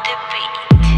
the beat.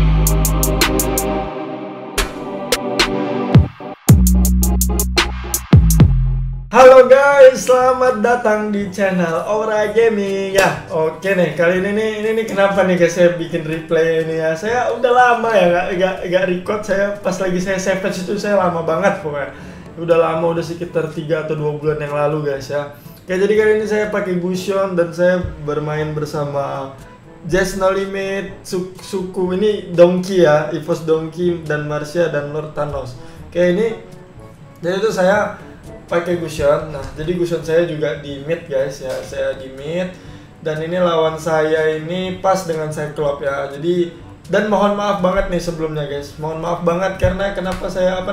Halo guys, selamat datang di channel Aura Gaming ya. Oke nih, kali ini kenapa nih guys saya bikin replay ini ya. Saya udah lama ya nggak record. Saya pas lagi saya save itu saya lama banget pokoknya. Udah lama, udah sekitar 3 atau 2 bulan yang lalu guys ya. Oke, jadi kali ini saya pakai Gusion dan saya bermain bersama Jazz No Limit, suku ini Donkey ya, Evos Donkey dan Marcia dan Lord Thanos. Oke, ini jadi itu saya pakai Gusion. Nah, jadi Gusion saya juga di mid guys ya, saya di mid dan ini lawan saya ini pas dengan Cyclops ya. Jadi dan mohon maaf banget nih sebelumnya guys, mohon maaf banget karena kenapa saya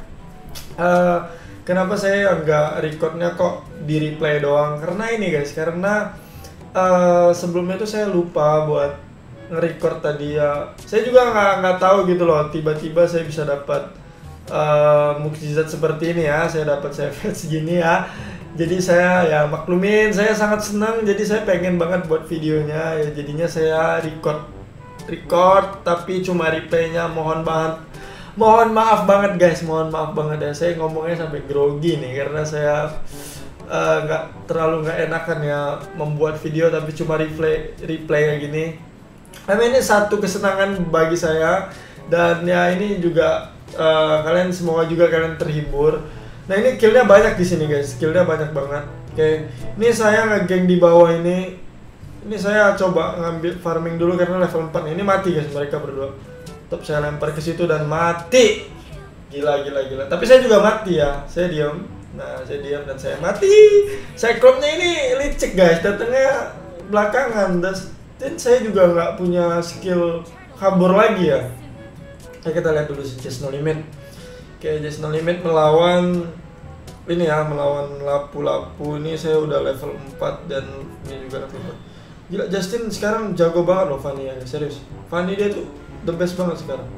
kenapa saya nggak recordnya kok di replay doang, karena ini guys, karena sebelumnya tuh saya lupa buat nge-record tadi ya. Saya juga nggak tahu gitu loh, tiba-tiba saya bisa dapat mukjizat seperti ini ya, saya dapat save segini ya. Jadi saya ya maklumin, saya sangat senang, jadi saya pengen banget buat videonya ya, jadinya saya record tapi cuma replaynya. Mohon maaf banget guys, mohon maaf banget ya, saya ngomongnya sampai grogi nih karena saya nggak enakan ya membuat video tapi cuma replay kayak gini. Tapi ini satu kesenangan bagi saya dan ya ini juga kalian semoga juga kalian terhibur. Nah, ini killnya banyak di sini guys, killnya banyak banget. Oke, ini saya ngegeng di bawah ini. Ini saya coba ngambil farming dulu karena level 4 ini mati guys mereka berdua. Top saya lempar ke situ dan mati. Gila. Tapi saya juga mati ya. Saya diam. Nah, saya diam dan saya mati. Cyclops-nya ini licik guys, datangnya belakangan dan saya juga nggak punya skill kabur lagi ya. Kita lihat dulu si Jazz No Limit. Oke, Jazz No Limit melawan ini ya, melawan lapu-lapu. Ini saya udah level 4 dan ini juga level 4. Gila, Justin sekarang jago banget loh Fanny ya, serius. Fanny dia tuh the best banget sekarang.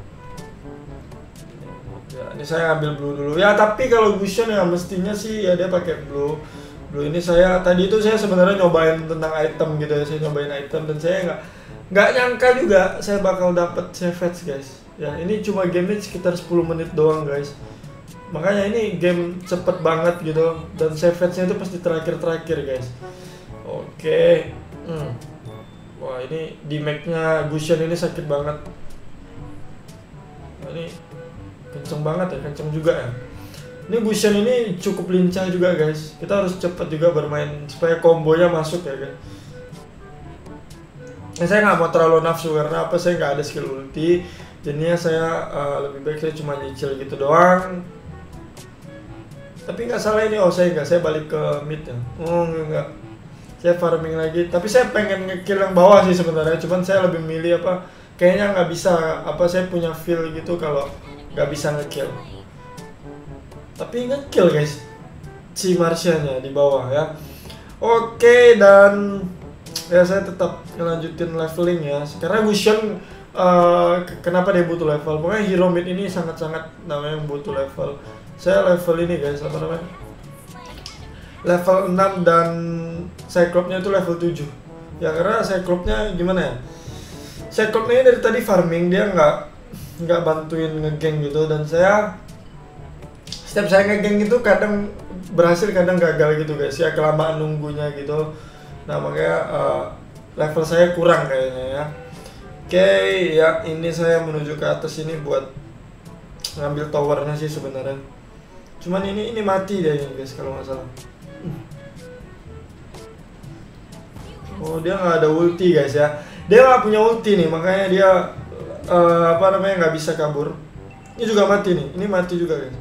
Ya, ini saya ambil blue dulu. Ya, tapi kalau Gusion ya mestinya sih ya dia pakai blue. Blue ini saya tadi itu saya sebenarnya nyobain tentang item gitu ya. Saya nyobain item dan saya nggak nyangka juga saya bakal dapet savage guys. Ya, ini cuma game sekitar 10 menit doang guys. Makanya ini game cepet banget gitu dan savage-nya itu pasti terakhir guys. Oke. Wah, ini di mag-nya Gusion ini sakit banget. Nah, ini kenceng banget ya, kenceng juga ya. Ini Gusion ini cukup lincah juga guys. Kita harus cepat juga bermain supaya kombonya masuk ya guys. Saya nggak mau terlalu nafsu karena apa, saya nggak ada skill ulti. Jadinya saya lebih baik saya cuma nyicil gitu doang. Tapi nggak salah ini, saya balik ke mid ya. Enggak. Saya farming lagi, tapi saya pengen nge-kill yang bawah sih sebenarnya. Cuman saya lebih milih kayaknya nggak bisa, saya punya feel gitu kalau nggak bisa nge-kill. Tapi nge-kill guys, si Marcia-nya di bawah ya. Oke, dan ya saya tetap ngelanjutin leveling ya. Karena Gusion kenapa dia butuh level? Pokoknya hero mid ini sangat-sangat namanya butuh level. Saya level ini guys, apa namanya? Level 6 dan Cyclops-nya itu level 7. Ya karena Cyclops-nya gimana ya? Cyclops-nya dari tadi farming, dia nggak bantuin ngegeng gitu, dan setiap saya ngegeng itu kadang berhasil kadang gagal gitu guys ya, kelamaan nunggunya gitu. Nah, makanya level saya kurang kayaknya ya. Oke, ya ini saya menuju ke atas ini buat ngambil towernya sih sebenarnya. Cuman ini mati dia ini guys kalau nggak salah. Oh, dia nggak ada ulti guys ya. Dia nggak punya ulti nih, makanya dia nggak bisa kabur. Ini juga mati nih, ini mati juga guys.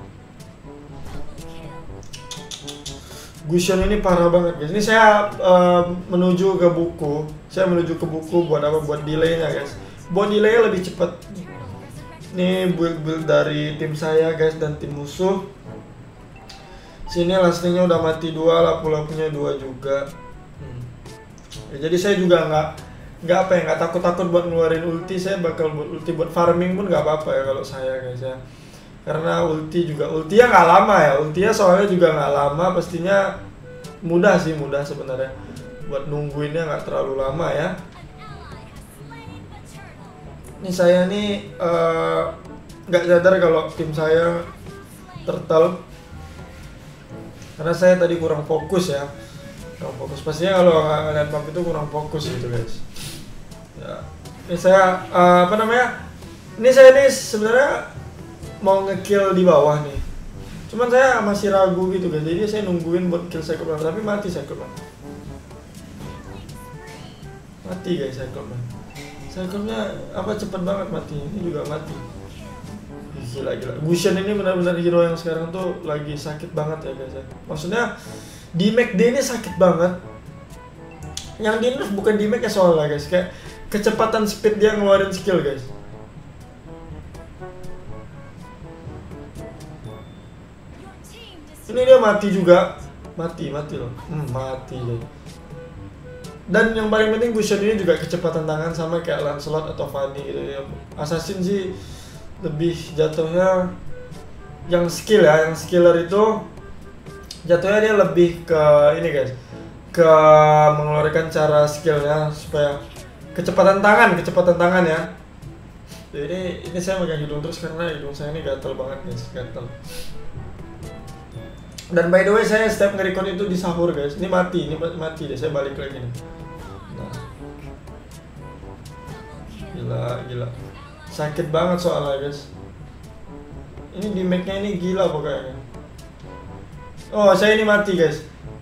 Gusion ini parah banget guys. Ini saya menuju ke buku. Saya menuju ke buku buat apa? Buat delay-nya guys. Buat delay-nya lebih cepat. Ini build dari tim saya guys dan tim musuh. Sini lastingnya udah mati 2, lapu-lapunya 2 juga. Ya, jadi saya juga nggak takut-takut buat ngeluarin ulti. Saya bakal buat ulti buat farming pun nggak apa-apa ya kalau saya guys ya. Karena ultinya nggak lama ya. Ultinya soalnya juga nggak lama, pastinya mudah sebenarnya. Buat nungguinnya nggak terlalu lama ya. Ini saya nih nggak sadar kalau tim saya turtle karena saya tadi kurang fokus ya. Kurang fokus. Pastinya kalau ngeliat map itu kurang fokus gitu guys. Ya. Ini saya apa namanya? Ini saya nih sebenarnya mau ngekill di bawah nih. Cuman saya masih ragu gitu guys. Jadi saya nungguin buat kill Cyclops tapi mati Cyclops. Mati guys Cyclops. Cyclops-nya apa cepet banget mati. Ini juga mati. Gila. Gusion ini benar-benar hero yang sekarang tuh lagi sakit banget ya guys ya. Maksudnya di McD ini sakit banget. Yang di nerf bukan di Mac ya soalnya guys. Kayak kecepatan speed dia ngeluarin skill guys. Ini dia mati juga. Mati loh. Mati deh. Dan yang paling penting Gusion ini juga kecepatan tangan sama kayak Lancelot atau Fanny gitu ya. Assassin sih lebih jatuhnya yang skill ya, yang skiller itu jatuhnya dia lebih ke ini guys, ke mengeluarkan cara skillnya supaya kecepatan tangan ya. Jadi ini saya megang hidung terus karena hidung saya ini gatel banget guys, gatel. Dan by the way saya setiap nge-record itu di sahur guys. Ini mati deh, saya balik lagi nih. Nah. Gila. Sakit banget soalnya guys. Ini di Mac-nya ini gila pokoknya. Oh, saya ini mati guys.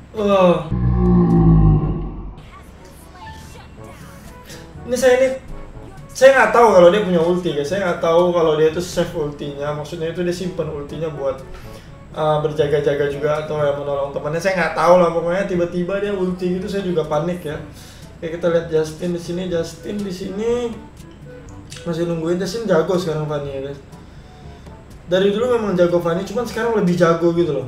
Ini saya nggak tahu kalau dia punya ulti guys. Saya nggak tahu kalau dia itu save ultinya. Maksudnya itu dia simpen ultinya buat berjaga-jaga juga atau yang menolong temannya. Saya nggak tahu lah, pokoknya tiba-tiba dia ulti gitu saya juga panik ya. Kayak kita lihat Justin di sini masih nungguin. Justin jago sekarang Fanny ya guys. Dari dulu memang jago Fanny, cuman sekarang lebih jago gitu loh.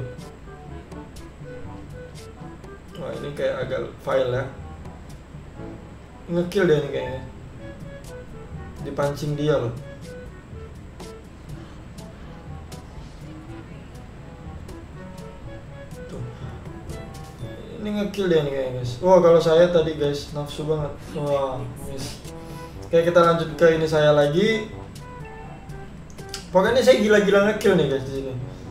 Wah ini kayak agak fail ya. Ngekill dia nih kayaknya. Dipancing dia loh. Tuh. Ini ngekill dia nih kayaknya guys. Wah kalau saya tadi guys nafsu banget. Wah miss. Oke kita lanjut ke ini saya lagi. Pokoknya saya gila-gila ngekill nih guys di sini.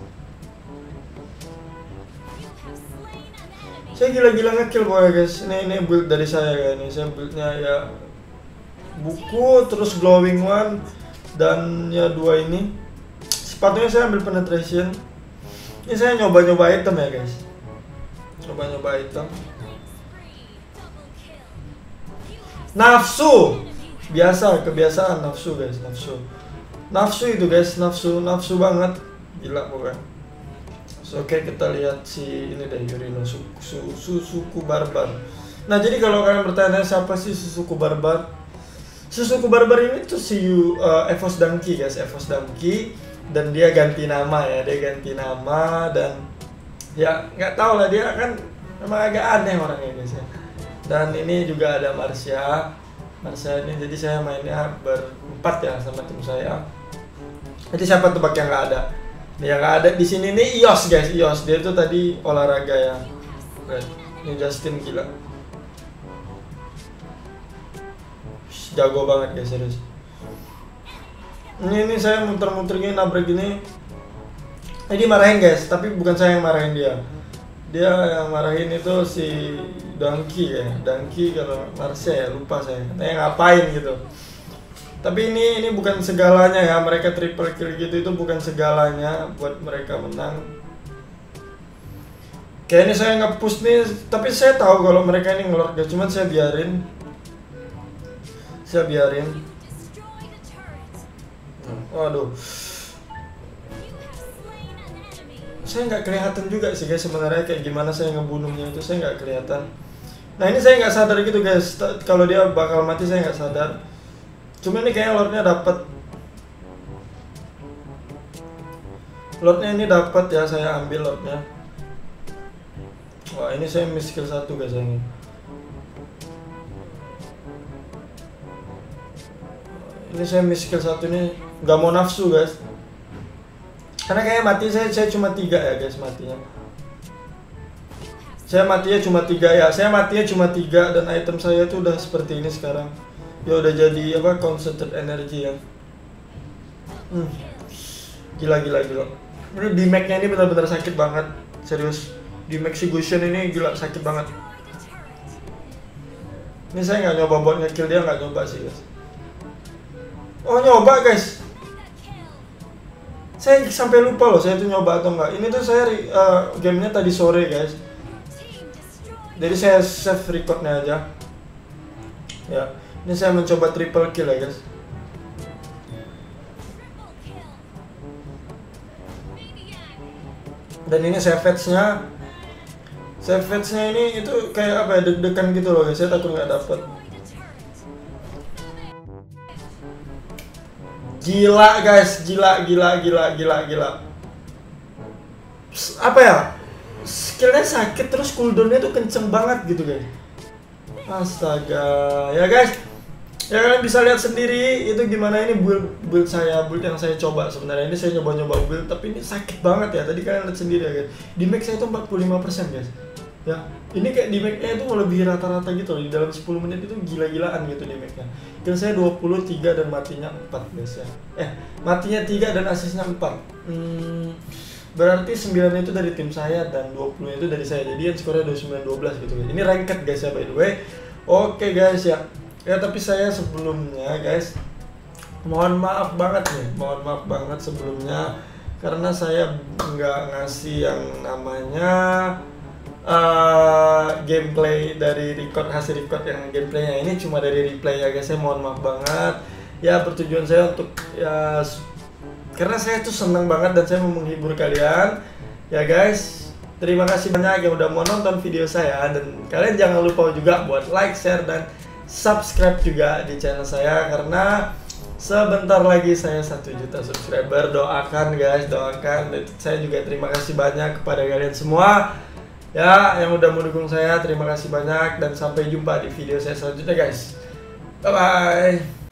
Saya gila-gila ngekill pokoknya guys. Ini build dari saya ya. Ini saya buildnya ya buku terus glowing one dan ya dua ini. Sepatunya saya ambil penetration. Ini saya nyoba-nyoba item ya guys. Nyoba-nyoba item. Nafsu. Biasa, kebiasaan nafsu guys, nafsu itu guys, nafsu banget, gila pokoknya. So, oke kita lihat si ini deh Yurino, suku barbar. Nah jadi kalau kalian bertanya siapa sih suku barbar? Suku barbar ini tuh si Evos Donkey guys, Evos Donkey, dan dia ganti nama ya, dan ya nggak tahu lah, dia kan memang agak aneh orangnya guys ya. Dan ini juga ada Marcia ini, jadi saya mainnya berempat ya sama tim saya. Jadi siapa tebak yang nggak ada? Yang nggak ada di sini nih Ios guys, Ios dia tuh tadi olahraga ya. Ini Justin gila, jago banget guys serius. Ini saya muter-muter gini, nabrak gini. Ini marahin guys, tapi bukan saya yang marahin dia. Dia yang marahin itu si Donkey ya, Donkey kalau Marcia ya lupa saya. Ngapain gitu. Tapi ini bukan segalanya ya, mereka triple kill gitu itu bukan segalanya buat mereka menang. Kayak ini saya nge-push nih, tapi saya tahu kalau mereka ini ngelord guys, cuman saya biarin. Waduh. Saya nggak kelihatan juga sih guys sebenarnya kayak gimana saya ngebunuhnya itu, saya nggak kelihatan. Nah ini saya nggak sadar gitu guys, kalau dia bakal mati saya nggak sadar. Cuma ini kayaknya lordnya dapat. Lordnya ini dapat ya, saya ambil lordnya. Wah ini saya miss skill 1 guys ini. Ini saya miss skill 1 ini, nggak mau nafsu guys. Karena kayak mati saya cuma 3 ya guys matinya. Saya matinya cuma 3 dan item saya tuh udah seperti ini sekarang. Ya udah jadi apa, concentrate energy ya. Gila. Ini di Mac-nya ini benar-benar sakit banget, serius. Di Mac si Gusion ini gila sakit banget. Ini saya nggak nyoba buat nge-kill dia, nggak nyoba sih guys. Oh nyoba guys. Saya sampai lupa loh saya tuh nyoba atau enggak. Ini tuh saya gamenya tadi sore guys. Jadi saya save recordnya aja. Ya, ini saya mencoba triple kill ya guys. Dan ini savage-nya ini itu kayak apa ya, deg-degan gitu loh guys. Saya takut nggak dapet. Gila guys, gila. Apa ya? Skillnya sakit terus cooldownnya tuh kenceng banget gitu guys. Astaga, ya guys. Ya kalian bisa lihat sendiri itu gimana ini build yang saya coba sebenarnya. Ini saya nyoba build tapi ini sakit banget ya. Tadi kalian lihat sendiri ya guys. Di max saya itu 45% guys. Ya, ini kayak di max-nya itu lebih rata-rata gitu loh. Di dalam 10 menit itu gila-gilaan gitu di max-nya. Kill saya 23 dan matinya 4 guys ya. Matinya 3 dan asisnya 4. Berarti 9 itu dari tim saya dan 20 itu dari saya. Jadi yang skornya 29-12 gitu guys. Ini ranked guys ya by the way. Oke guys ya. Ya tapi saya sebelumnya guys, mohon maaf banget sebelumnya karena saya nggak ngasih yang namanya gameplay dari hasil record yang gameplaynya ini cuma dari replay ya guys. Saya mohon maaf banget ya, bertujuan saya untuk ya karena saya tuh seneng banget dan saya mau menghibur kalian ya guys. Terima kasih banyak yang udah mau nonton video saya, dan kalian jangan lupa juga buat like, share, dan subscribe juga di channel saya karena sebentar lagi saya 1 juta subscriber. Doakan guys, doakan. Dan saya juga terima kasih banyak kepada kalian semua ya yang udah mendukung saya. Terima kasih banyak dan sampai jumpa di video saya selanjutnya guys. Bye bye.